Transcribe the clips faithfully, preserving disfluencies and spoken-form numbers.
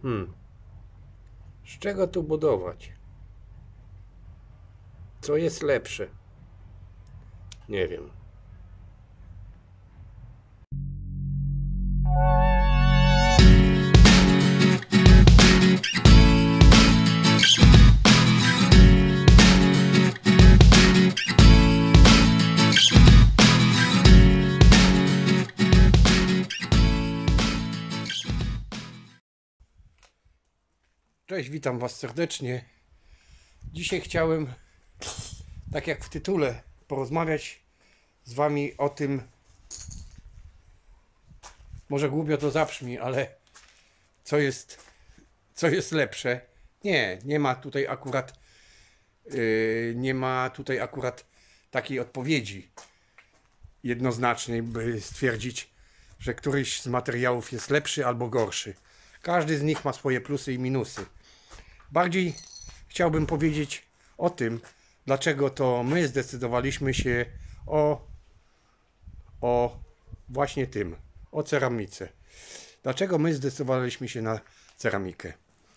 Hmm. Z czego tu budować? Co jest lepsze? Nie wiem. Cześć, witam Was serdecznie. Dzisiaj chciałem, tak jak w tytule, porozmawiać z Wami o tym, może głupio to zabrzmi, ale co jest, co jest lepsze. Nie, nie ma tutaj akurat yy, nie ma tutaj akurat takiej odpowiedzi jednoznacznej, by stwierdzić, że któryś z materiałów jest lepszy albo gorszy. Każdy z nich ma swoje plusy i minusy. Bardziej chciałbym powiedzieć o tym, dlaczego to my zdecydowaliśmy się o, o właśnie tym, o ceramice. Dlaczego my zdecydowaliśmy się na ceramikę?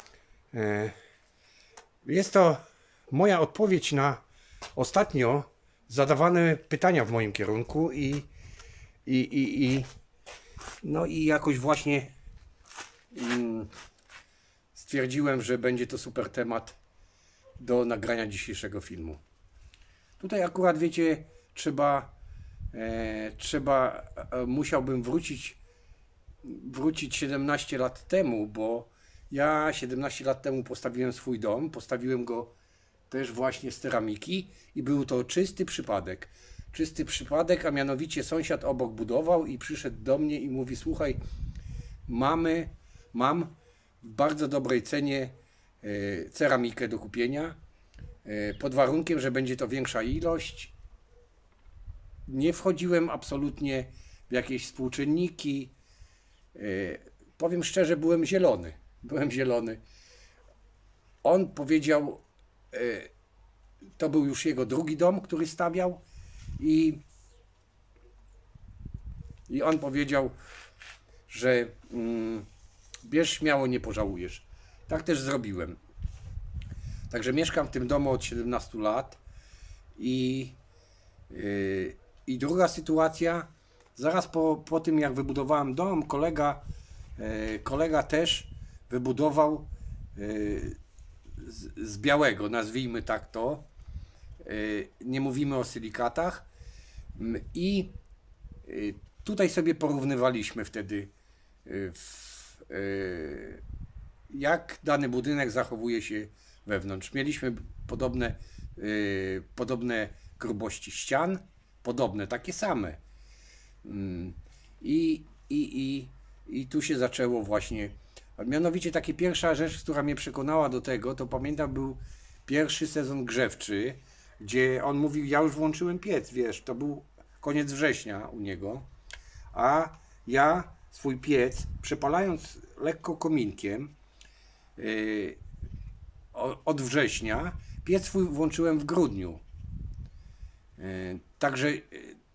Jest to moja odpowiedź na ostatnio zadawane pytania w moim kierunku i, i, i, i no i jakoś właśnie mm, stwierdziłem, że będzie to super temat do nagrania dzisiejszego filmu. Tutaj akurat wiecie, trzeba e, trzeba e, musiałbym wrócić wrócić siedemnaście lat temu, bo ja siedemnaście lat temu postawiłem swój dom, postawiłem go też właśnie z ceramiki i był to czysty przypadek. Czysty przypadek, a mianowicie sąsiad obok budował i przyszedł do mnie i mówi: słuchaj, mamy, mam w bardzo dobrej cenie e, ceramikę do kupienia, e, pod warunkiem, że będzie to większa ilość. Nie wchodziłem absolutnie w jakieś współczynniki. E, powiem szczerze, byłem zielony. Byłem zielony. On powiedział, e, to był już jego drugi dom, który stawiał i, i on powiedział, że mm, bierz śmiało, nie pożałujesz. Tak też zrobiłem. Także mieszkam w tym domu od siedemnastu lat i, yy, i druga sytuacja, zaraz po, po tym jak wybudowałem dom, kolega, yy, kolega też wybudował yy, z, z białego, nazwijmy tak to, yy, nie mówimy o silikatach yy, i yy, tutaj sobie porównywaliśmy wtedy yy, w, yy, jak dany budynek zachowuje się wewnątrz. Mieliśmy podobne, yy, podobne grubości ścian, podobne, takie same. Yy, i, i, i, I tu się zaczęło właśnie, a mianowicie taka pierwsza rzecz, która mnie przekonała do tego, to pamiętam, był pierwszy sezon grzewczy, gdzie on mówił: ja już włączyłem piec, wiesz, to był koniec września u niego, a ja swój piec, przepalając lekko kominkiem, yy, od września, piec swój włączyłem w grudniu. Yy, także yy,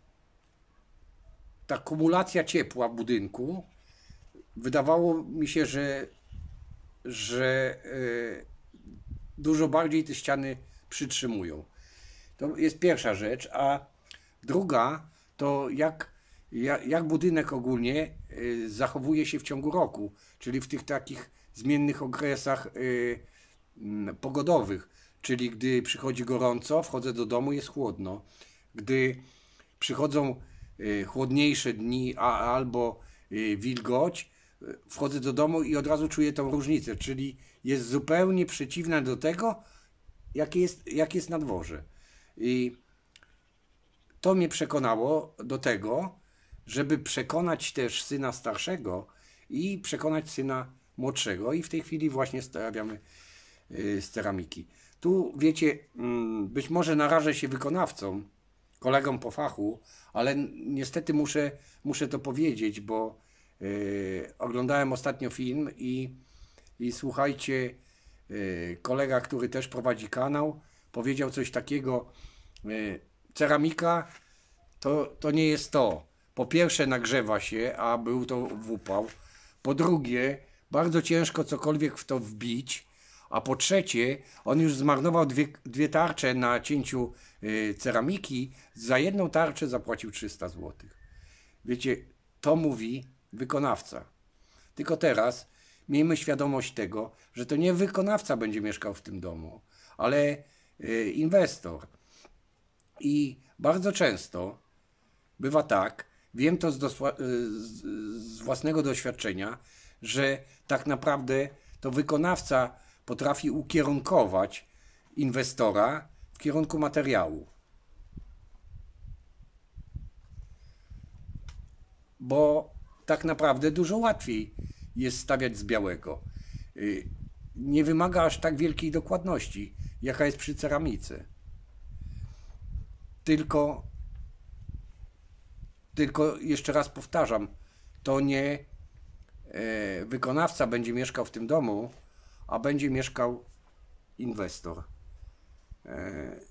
ta kumulacja ciepła w budynku, wydawało mi się, że, że yy, dużo bardziej te ściany przytrzymują. To jest pierwsza rzecz, a druga to jak, jak, jak budynek ogólnie yy, zachowuje się w ciągu roku, czyli w tych takich zmiennych okresach yy, pogodowych, czyli gdy przychodzi gorąco, wchodzę do domu, jest chłodno. Gdy przychodzą chłodniejsze dni a, albo wilgoć, wchodzę do domu i od razu czuję tą różnicę, czyli jest zupełnie przeciwna do tego, jakie jest, jak jest na dworze. I to mnie przekonało do tego, żeby przekonać też syna starszego i przekonać syna młodszego, i w tej chwili właśnie stawiamy z ceramiki. Tu wiecie, być może narażę się wykonawcom, kolegom po fachu, ale niestety muszę, muszę to powiedzieć, bo yy, oglądałem ostatnio film i, i słuchajcie, yy, kolega, który też prowadzi kanał, powiedział coś takiego: yy, ceramika to, to nie jest to. Po pierwsze nagrzewa się, a był to w upał. Po drugie, bardzo ciężko cokolwiek w to wbić, a po trzecie, on już zmarnował dwie, dwie tarcze na cięciu y, ceramiki, za jedną tarczę zapłacił trzysta złotych. Wiecie, to mówi wykonawca. Tylko teraz miejmy świadomość tego, że to nie wykonawca będzie mieszkał w tym domu, ale y, inwestor. I bardzo często bywa tak, wiem to z, dosła, z, z własnego doświadczenia, że tak naprawdę to wykonawca potrafi ukierunkować inwestora w kierunku materiału. Bo tak naprawdę dużo łatwiej jest stawiać z białego. Nie wymaga aż tak wielkiej dokładności, jaka jest przy ceramice. Tylko, tylko jeszcze raz powtarzam, to nie e, wykonawca będzie mieszkał w tym domu, a będzie mieszkał inwestor. E,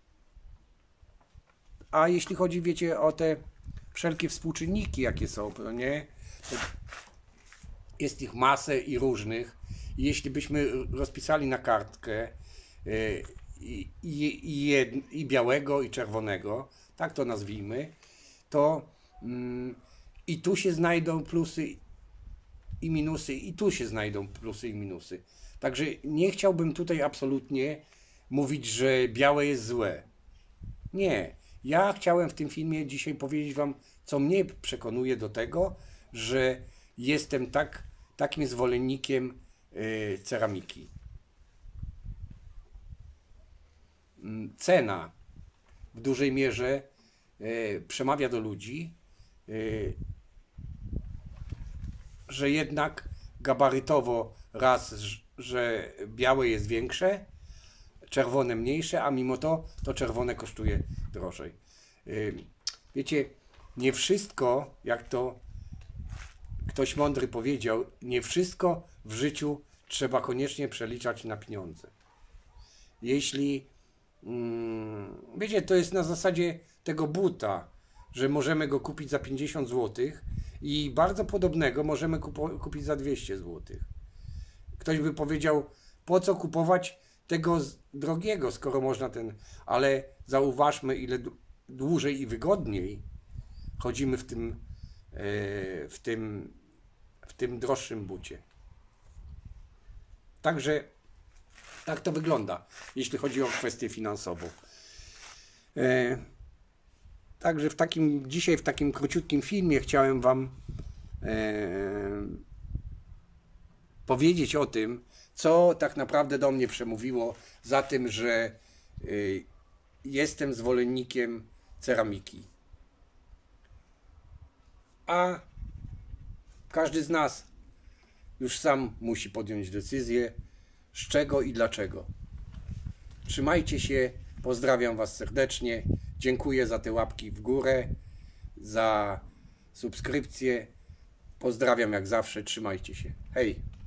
a jeśli chodzi, wiecie, o te wszelkie współczynniki, jakie są, to nie? To jest ich masę i różnych. I jeśli byśmy rozpisali na kartkę e, i, i, i, i białego, i czerwonego, tak to nazwijmy, to mm, i tu się znajdą plusy i minusy, i tu się znajdą plusy i minusy. Także nie chciałbym tutaj absolutnie mówić, że białe jest złe. Nie. Ja chciałem w tym filmie dzisiaj powiedzieć wam, co mnie przekonuje do tego, że jestem tak, takim zwolennikiem yy, ceramiki. Cena w dużej mierze yy, przemawia do ludzi, yy, że jednak gabarytowo raz, że białe jest większe, czerwone mniejsze, a mimo to to czerwone kosztuje drożej. Wiecie, nie wszystko, jak to ktoś mądry powiedział, nie wszystko w życiu trzeba koniecznie przeliczać na pieniądze. Jeśli, wiecie, to jest na zasadzie tego buta, że możemy go kupić za pięćdziesiąt złotych i bardzo podobnego możemy kupić za dwieście złotych. Ktoś by powiedział, po co kupować tego drogiego, skoro można ten... Ale zauważmy, ile dłużej i wygodniej chodzimy w tym, w tym, w tym droższym bucie. Także tak to wygląda, jeśli chodzi o kwestię finansową. Także w takim, dzisiaj w takim króciutkim filmie chciałem wam powiedzieć o tym, co tak naprawdę do mnie przemówiło za tym, że y, jestem zwolennikiem ceramiki. A każdy z nas już sam musi podjąć decyzję, z czego i dlaczego. Trzymajcie się, pozdrawiam was serdecznie, dziękuję za te łapki w górę, za subskrypcję, pozdrawiam jak zawsze, trzymajcie się, hej!